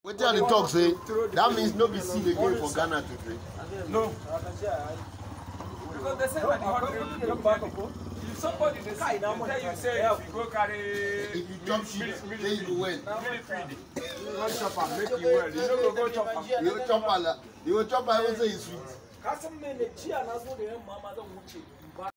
What tell the talk say? That means no be seen again for Ghana to trade. No. Because they say that if somebody they tell you say if you go carry if you jump ship, then you go well. You go chop and make you well. You know go chop and you go chop and even say it's sweet.